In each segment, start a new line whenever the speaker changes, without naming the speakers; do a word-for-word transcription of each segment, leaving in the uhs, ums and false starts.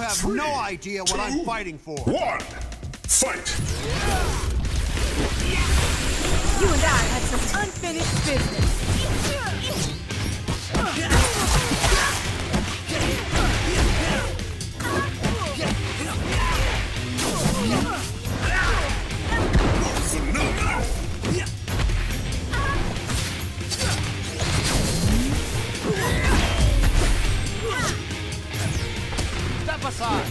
have
Three,
no idea what
two,
I'm fighting for.
One, fight!
You and I had some unfinished business.
Step aside.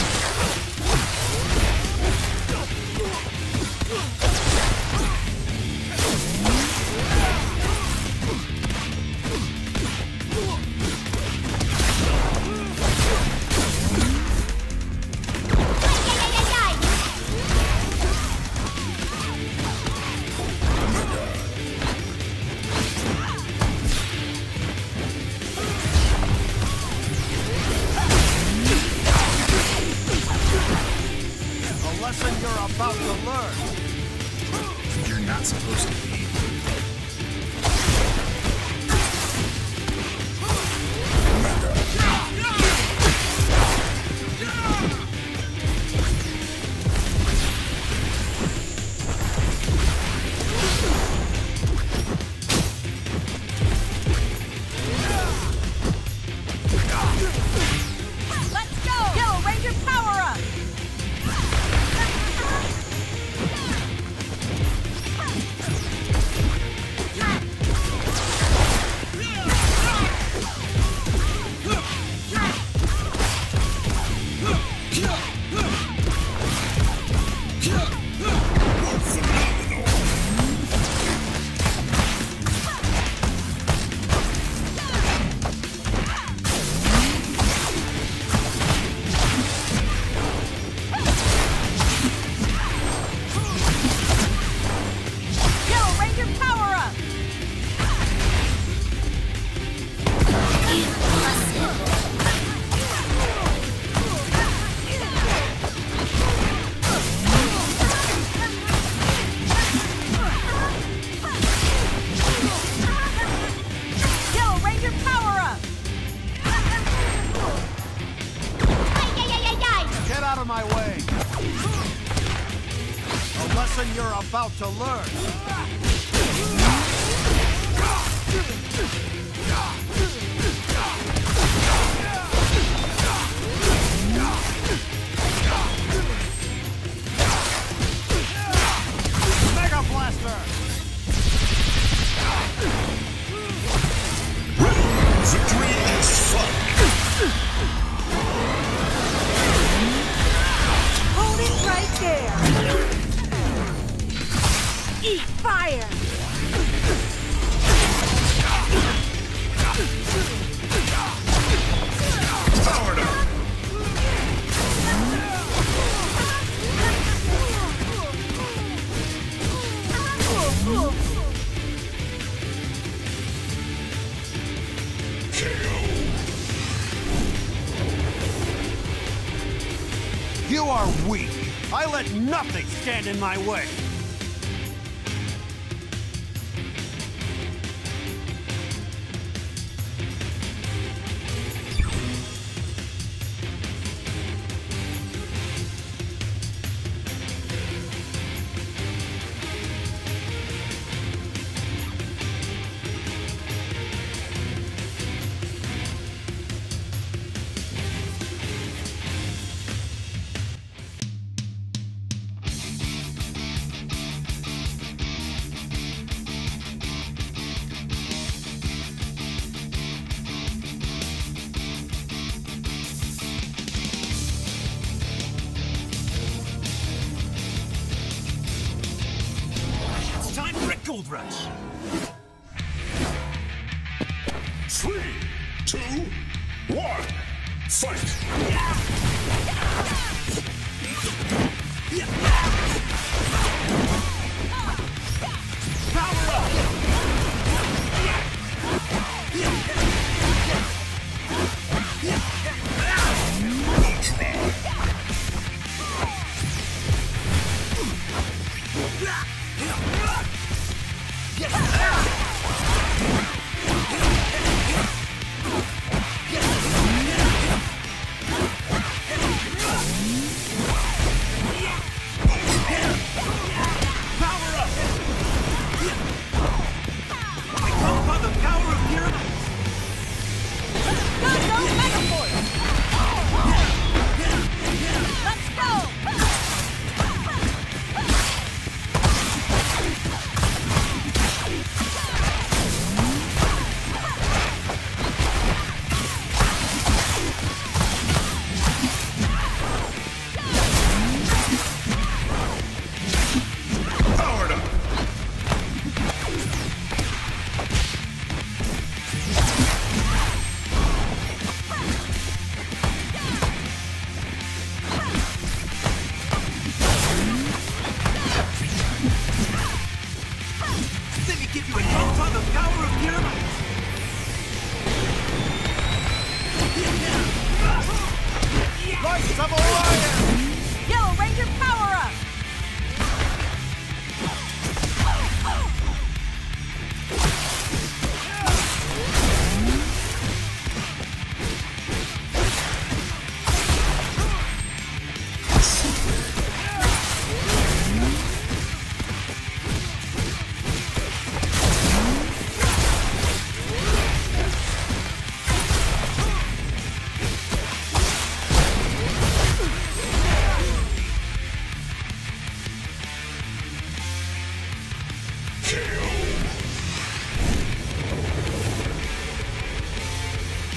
Lesson you're about to learn.
You're not supposed to be.
Let's go! Yellow Ranger, power up! Yellow Ranger, power up! Yellow Ranger, power up!
Get out of my way. A lesson you're about to learn. Mega Blaster!
Victory is fun!
Hold it right there! Eat fire!
Powered up! K O.
You are weak. I let nothing stand in my way.
Time for a gold rush.
Three, two, one, fight!
Power up!
Ultra!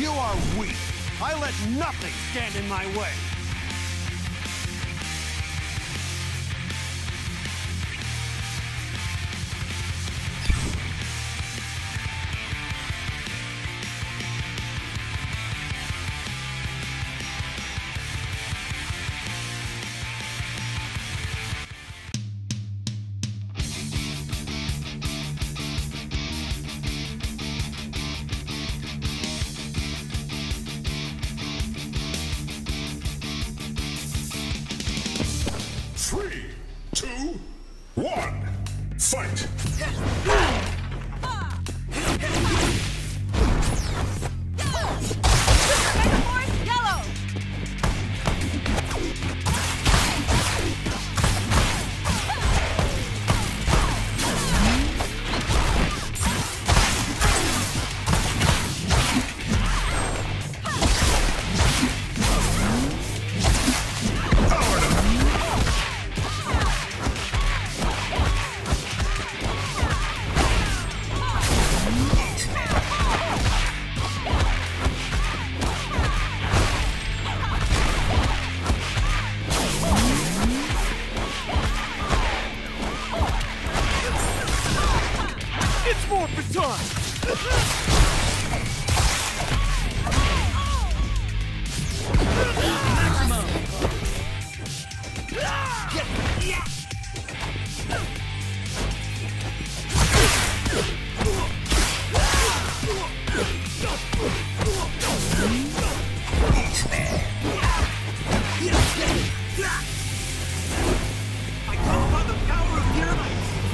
You are weak. I let nothing stand in my way.
Three, two, one, fight!
Yellow!
It's more for time!
I call upon the power of dynamite.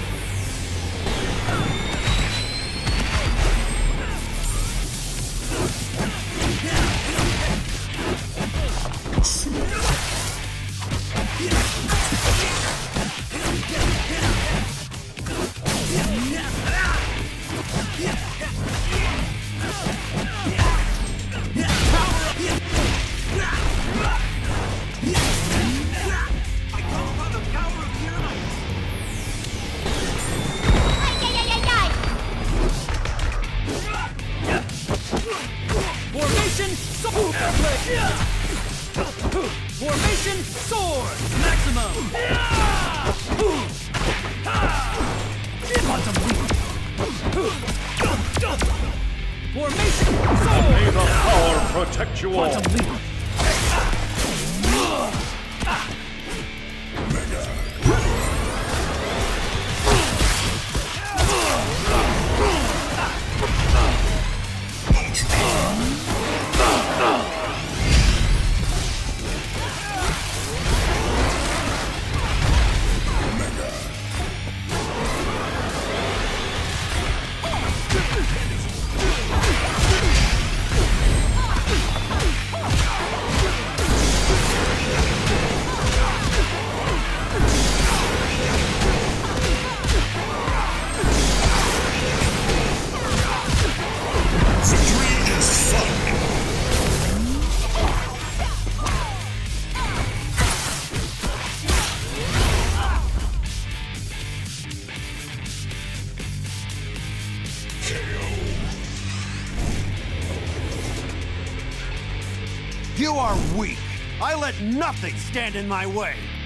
I call upon the power of dynamite.
Formation sword! Formation sword! Maximum! Quantum leap! Formation sword!
May the power protect you all.
Quantum leap!
Victory is fun! K O.
You are weak. I let nothing stand in my way.